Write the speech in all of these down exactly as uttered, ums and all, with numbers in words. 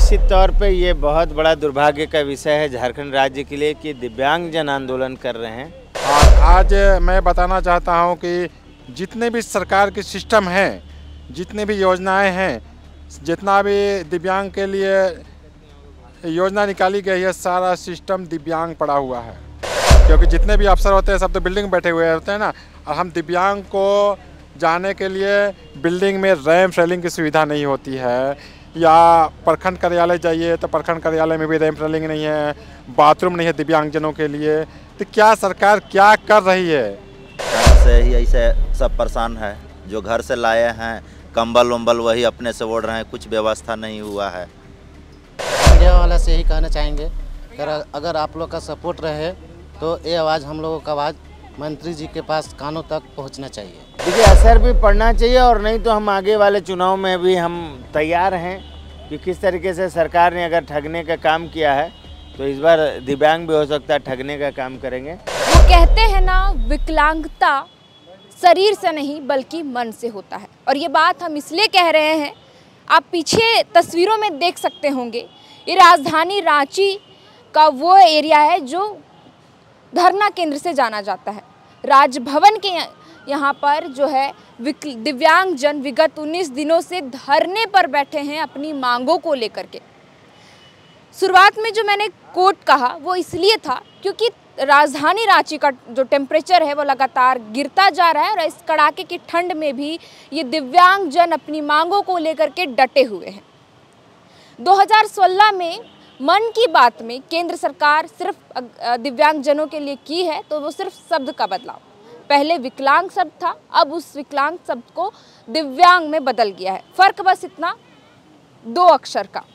निश्चित तौर पे ये बहुत बड़ा दुर्भाग्य का विषय है झारखंड राज्य के लिए कि दिव्यांगजन आंदोलन कर रहे हैं। और आज मैं बताना चाहता हूँ कि जितने भी सरकार के सिस्टम हैं, जितने भी योजनाएं हैं, जितना भी दिव्यांग के लिए योजना निकाली गई है, सारा सिस्टम दिव्यांग पड़ा हुआ है। क्योंकि जितने भी अफसर होते हैं सब तो बिल्डिंग में बैठे हुए होते हैं ना, और हम दिव्यांग को जाने के लिए बिल्डिंग में रैंप रेलिंग की सुविधा नहीं होती है, या प्रखंड कार्यालय जाइए तो प्रखंड कार्यालय में भी रैंप रेलिंग नहीं है, बाथरूम नहीं है दिव्यांगजनों के लिए। तो क्या सरकार क्या कर रही है? घर से ही ऐसे सब परेशान है, जो घर से लाए हैं कंबल वम्बल वही अपने से ओढ़ रहे हैं, कुछ व्यवस्था नहीं हुआ है। मीडिया वाला से यही कहना चाहेंगे अगर अगर आप लोग का सपोर्ट रहे तो ये आवाज़ हम लोगों का आवाज़ मंत्री जी के पास कानों तक पहुंचना चाहिए। देखिए, असर भी पड़ना चाहिए, और नहीं तो हम आगे वाले चुनाव में भी हम तैयार हैं कि किस तरीके से सरकार ने अगर ठगने का काम किया है तो इस बार दिव्यांग भी हो सकता है ठगने का काम करेंगे। वो कहते हैं ना, विकलांगता शरीर से नहीं बल्कि मन से होता है, और ये बात हम इसलिए कह रहे हैं, आप पीछे तस्वीरों में देख सकते होंगे, ये राजधानी रांची का वो एरिया है जो धरना केंद्र से जाना जाता है। राजभवन के यहाँ पर जो है दिव्यांग जन विगत उन्नीस दिनों से धरने पर बैठे हैं अपनी मांगों को लेकर के। शुरुआत में जो मैंने कोट कहा वो इसलिए था क्योंकि राजधानी रांची का जो टेम्परेचर है वो लगातार गिरता जा रहा है, और इस कड़ाके की ठंड में भी ये दिव्यांग जन अपनी मांगों को लेकर के डटे हुए हैं। दो हज़ार सोलह में मन की बात में केंद्र सरकार सिर्फ दिव्यांगजनों के लिए की है, तो वो सिर्फ शब्द का बदलाव, पहले विकलांग शब्द था, अब उस विकलांग शब्द को दिव्यांग में बदल गया है। फर्क बस इतना, दो अक्षर का।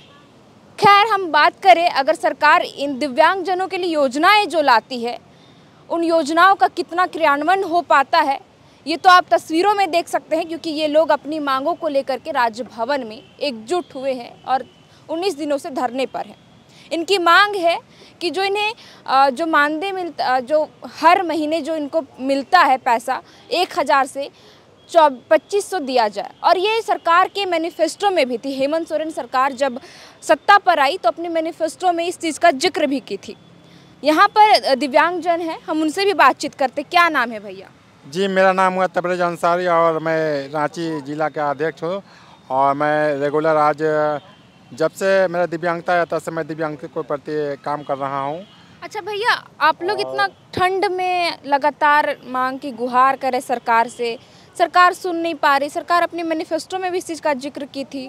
खैर, हम बात करें अगर सरकार इन दिव्यांगजनों के लिए योजनाएं जो लाती है, उन योजनाओं का कितना क्रियान्वयन हो पाता है ये तो आप तस्वीरों में देख सकते हैं, क्योंकि ये लोग अपनी मांगों को लेकर के राजभवन में एकजुट हुए हैं और उन्नीस दिनों से धरने पर हैं। इनकी मांग है कि जो इन्हें जो मानदेय मिलता, जो हर महीने जो इनको मिलता है पैसा एक हज़ार से चौ पच्चीस सौ दिया जाए, और ये सरकार के मैनिफेस्टो में भी थी। हेमंत सोरेन सरकार जब सत्ता पर आई तो अपने मैनिफेस्टो में इस चीज़ का जिक्र भी की थी। यहाँ पर दिव्यांगजन हैं, हम उनसे भी बातचीत करते। क्या नाम है भैया? जी, मेरा नाम हुआ तबरेज अंसारी और मैं रांची जिला का अध्यक्ष हूँ, और मैं रेगुलर आज जब से मेरा दिव्यांगता है तब से मैं दिव्यांग के प्रति काम कर रहा हूँ। अच्छा भैया, आप लोग इतना ठंड में लगातार मांग की गुहार करें सरकार से, सरकार सुन नहीं पा रही। सरकार अपने मैनिफेस्टो में भी इस चीज़ का जिक्र की थी,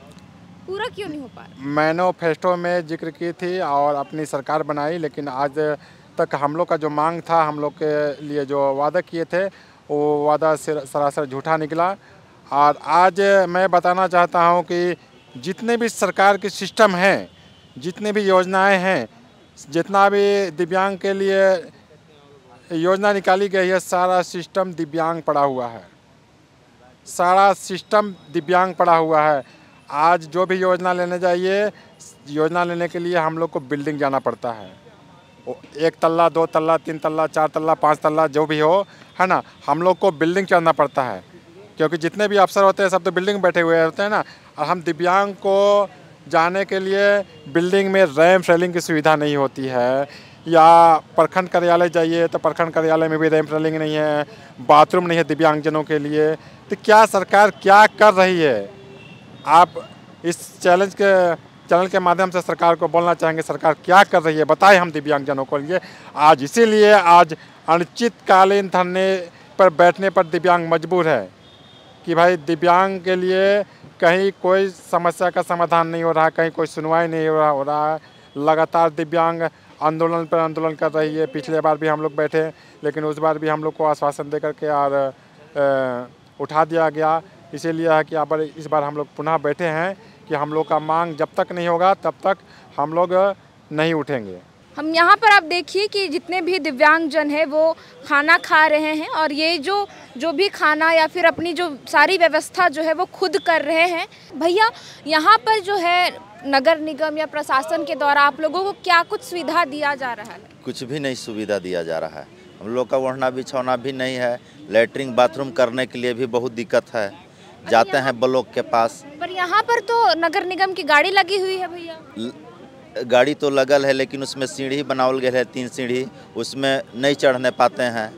पूरा क्यों नहीं हो पा रहा? मैनिफेस्टो में जिक्र की थी और अपनी सरकार बनाई, लेकिन आज तक हम लोग का जो मांग था, हम लोग के लिए जो वादा किए थे, वो वादा सरासर झूठा निकला। और आज मैं बताना चाहता हूँ कि जितने भी सरकार के सिस्टम हैं, जितने भी योजनाएं हैं, जितना भी दिव्यांग के लिए योजना निकाली गई है, सारा सिस्टम दिव्यांग पड़ा हुआ है, सारा सिस्टम दिव्यांग पड़ा हुआ है। आज जो भी योजना लेने जाइए, योजना लेने के लिए हम लोग को बिल्डिंग जाना पड़ता है, एक तल्ला, दो तल्ला, तीन तल्ला, चार तल्ला, पाँच तल्ला, जो भी हो, है ना, हम लोग को बिल्डिंग चढ़ना पड़ता है। क्योंकि जितने भी अफसर होते हैं सब तो बिल्डिंग में बैठे हुए होते हैं ना, और हम दिव्यांग को जाने के लिए बिल्डिंग में रैंप रेलिंग की सुविधा नहीं होती है, या प्रखंड कार्यालय जाइए तो प्रखंड कार्यालय में भी रैंप रेलिंग नहीं है, बाथरूम नहीं है दिव्यांगजनों के लिए। तो क्या सरकार क्या कर रही है? आप इस चैलेंज के चैनल के माध्यम से सरकार को बोलना चाहेंगे, सरकार क्या कर रही है, बताएं हम दिव्यांगजनों को लिए। आज इसीलिए आज अनिश्चितकालीन धरने पर बैठने पर दिव्यांग मजबूर है कि भाई दिव्यांग के लिए कहीं कोई समस्या का समाधान नहीं हो रहा, कहीं कोई सुनवाई नहीं हो रहा हो रहा है। लगातार दिव्यांग आंदोलन पर आंदोलन कर रही है। पिछले बार भी हम लोग बैठे, लेकिन उस बार भी हम लोग को आश्वासन दे करके और उठा दिया गया। इसीलिए है कि यहाँ पर इस बार हम लोग पुनः बैठे हैं कि हम लोग का मांग जब तक नहीं होगा तब तक हम लोग नहीं उठेंगे। हम यहाँ पर आप देखिए कि जितने भी दिव्यांगजन हैं वो खाना खा रहे हैं, और ये जो जो भी खाना या फिर अपनी जो सारी व्यवस्था जो है वो खुद कर रहे हैं। भैया, यहाँ पर जो है नगर निगम या प्रशासन के द्वारा आप लोगों को क्या कुछ सुविधा दिया जा रहा है? कुछ भी नहीं सुविधा दिया जा रहा है। हम लोग का ओढ़ना बिछौना भी नहीं है, लैट्रिन बाथरूम करने के लिए भी बहुत दिक्कत है। जाते हैं ब्लॉक के पास। पर यहाँ पर तो नगर निगम की गाड़ी लगी हुई है भैया। ल- गाड़ी तो लगल है लेकिन उसमें सीढ़ी बनावल गया है, तीन सीढ़ी, उसमें नहीं चढ़ने पाते हैं।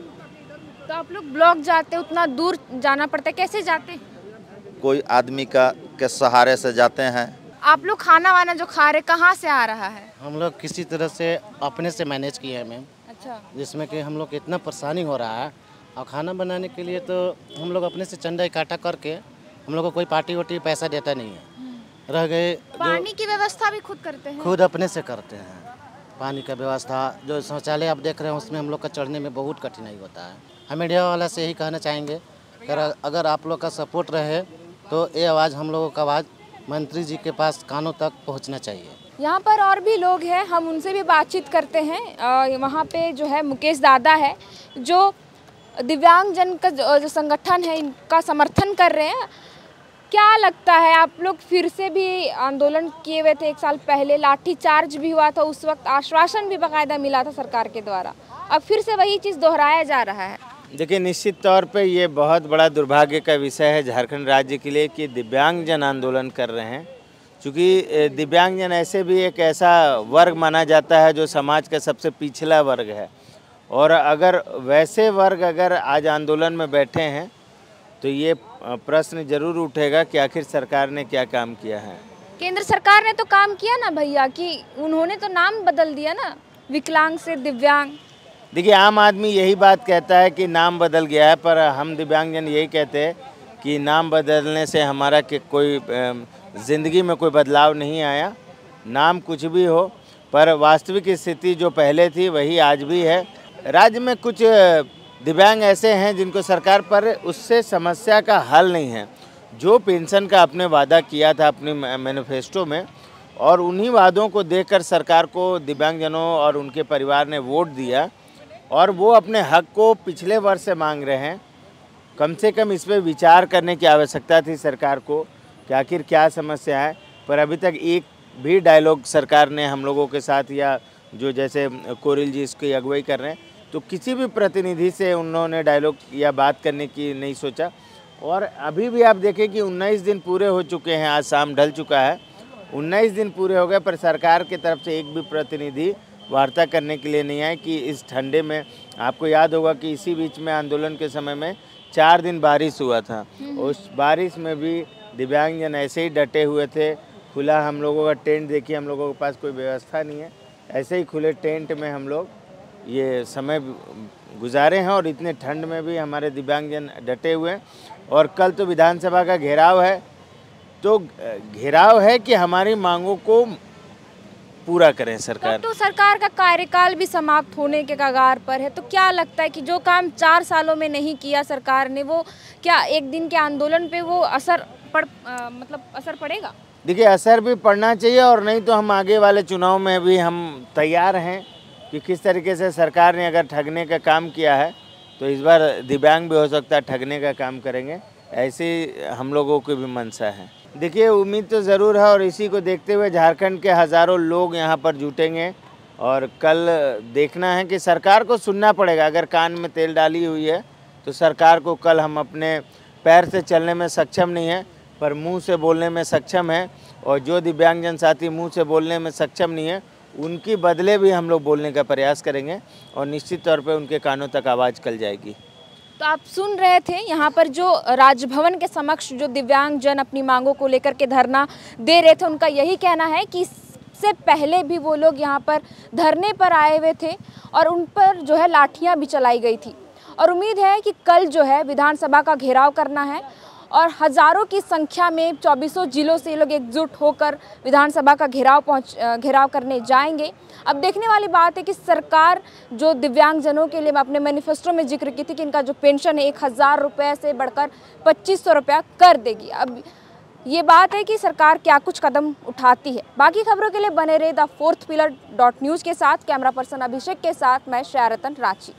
तो आप लोग ब्लॉक जाते उतना दूर जाना पड़ता है, कैसे जाते हैं? कोई आदमी का के सहारे से जाते हैं। आप लोग खाना वाना जो खा रहे कहाँ से आ रहा है? हम लोग किसी तरह से अपने से मैनेज किए हैं मैम, अच्छा, जिसमें कि हम लोग को इतना परेशानी हो रहा है। और खाना बनाने के लिए तो हम लोग अपने से चंदा इकट्ठा करके, हम लोग को कोई पार्टी वार्टी पैसा देता नहीं है। रह गए जो पानी की व्यवस्था भी खुद करते हैं? खुद अपने से करते हैं। पानी का व्यवस्था, जो शौचालय आप देख रहे हैं उसमें हम लोग का चढ़ने में बहुत कठिनाई होता है। हम मीडिया वाला से यही कहना चाहेंगे कि अगर आप लोग का सपोर्ट रहे तो ये आवाज़, हम लोगों का आवाज़ मंत्री जी के पास कानों तक पहुंचना चाहिए। यहाँ पर और भी लोग हैं, हम उनसे भी बातचीत करते हैं। अ, वहाँ पे जो है मुकेश दादा है, जो दिव्यांगजन का जो, जो संगठन है इनका समर्थन कर रहे हैं। क्या लगता है, आप लोग फिर से भी आंदोलन किए हुए थे एक साल पहले, लाठी चार्ज भी हुआ था, उस वक्त आश्वासन भी बाकायदा मिला था सरकार के द्वारा, अब फिर से वही चीज़ दोहराया जा रहा है। देखिए, निश्चित तौर पे ये बहुत बड़ा दुर्भाग्य का विषय है झारखंड राज्य के लिए कि दिव्यांगजन आंदोलन कर रहे हैं। क्योंकि दिव्यांगजन ऐसे भी एक ऐसा वर्ग माना जाता है जो समाज का सबसे पिछला वर्ग है, और अगर वैसे वर्ग अगर आज आंदोलन में बैठे हैं तो ये प्रश्न जरूर उठेगा कि आखिर सरकार ने क्या काम किया है। केंद्र सरकार ने तो काम किया ना भैया, कि उन्होंने तो नाम बदल दिया ना, विकलांग से दिव्यांग। देखिए, आम आदमी यही बात कहता है कि नाम बदल गया है, पर हम दिव्यांगजन यही कहते हैं कि नाम बदलने से हमारा कि कोई ज़िंदगी में कोई बदलाव नहीं आया। नाम कुछ भी हो, पर वास्तविक स्थिति जो पहले थी वही आज भी है। राज्य में कुछ दिव्यांग ऐसे हैं जिनको सरकार पर उससे समस्या का हल नहीं है। जो पेंशन का आपने वादा किया था अपने मैनिफेस्टो में, और उन्हीं वादों को देखकर सरकार को दिव्यांगजनों और उनके परिवार ने वोट दिया, और वो अपने हक को पिछले वर्ष से मांग रहे हैं। कम से कम इस पर विचार करने की आवश्यकता थी सरकार को कि आखिर क्या समस्या है, पर अभी तक एक भी डायलॉग सरकार ने हम लोगों के साथ, या जो जैसे कोरिल जी इसकी अगुवाई कर रहे हैं, तो किसी भी प्रतिनिधि से उन्होंने डायलॉग या बात करने की नहीं सोचा। और अभी भी आप देखें कि उन्नीस दिन पूरे हो चुके हैं, आज शाम ढल चुका है, उन्नीस दिन पूरे हो गए, पर सरकार की तरफ से एक भी प्रतिनिधि वार्ता करने के लिए नहीं आए। कि इस ठंडे में आपको याद होगा कि इसी बीच में आंदोलन के समय में चार दिन बारिश हुआ था, उस बारिश में भी दिव्यांगजन ऐसे ही डटे हुए थे। खुला हम लोगों का टेंट, देखिए हम लोगों के पास कोई व्यवस्था नहीं है, ऐसे ही खुले टेंट में हम लोग ये समय गुजारे हैं, और इतने ठंड में भी हमारे दिव्यांगजन डटे हुए हैं। और कल तो विधानसभा का घेराव है, तो घेराव है कि हमारी मांगों को पूरा करें सरकार। तो सरकार का कार्यकाल भी समाप्त होने के कगार पर है, तो क्या लगता है कि जो काम चार सालों में नहीं किया सरकार ने, वो क्या एक दिन के आंदोलन पे वो असर पड़ आ, मतलब असर पड़ेगा? देखिए, असर भी पड़ना चाहिए, और नहीं तो हम आगे वाले चुनाव में भी हम तैयार हैं कि किस तरीके से सरकार ने अगर ठगने का काम किया है तो इस बार दिव्यांग भी हो सकता है ठगने का काम करेंगे। ऐसे हम लोगों की भी मंशा है। देखिए, उम्मीद तो ज़रूर है, और इसी को देखते हुए झारखंड के हज़ारों लोग यहाँ पर जुटेंगे, और कल देखना है कि सरकार को सुनना पड़ेगा। अगर कान में तेल डाली हुई है तो सरकार को कल हम अपने पैर से चलने में सक्षम नहीं है, पर मुंह से बोलने में सक्षम है। और जो दिव्यांगजन साथी मुंह से बोलने में सक्षम नहीं है, उनकी बदले भी हम लोग बोलने का प्रयास करेंगे, और निश्चित तौर पे उनके कानों तक आवाज़ कल जाएगी। तो आप सुन रहे थे यहाँ पर जो राजभवन के समक्ष जो दिव्यांगजन अपनी मांगों को लेकर के धरना दे रहे थे, उनका यही कहना है कि इससे पहले भी वो लोग यहाँ पर धरने पर आए हुए थे, और उन पर जो है लाठियाँ भी चलाई गई थी। और उम्मीद है कि कल जो है विधानसभा का घेराव करना है, और हज़ारों की संख्या में चौबीसों जिलों से ये लोग एकजुट होकर विधानसभा का घेराव पहुंच घेराव करने जाएंगे। अब देखने वाली बात है कि सरकार जो दिव्यांगजनों के लिए अपने मैनिफेस्टो में जिक्र की थी कि इनका जो पेंशन है एक हज़ार रुपये से बढ़कर पच्चीस सौ रुपया कर देगी। अब ये बात है कि सरकार क्या कुछ कदम उठाती है। बाकी खबरों के लिए बने रहे the fourth pillar dot news के साथ। कैमरा पर्सन अभिषेक के साथ मैं श्रेया रतन, रांची।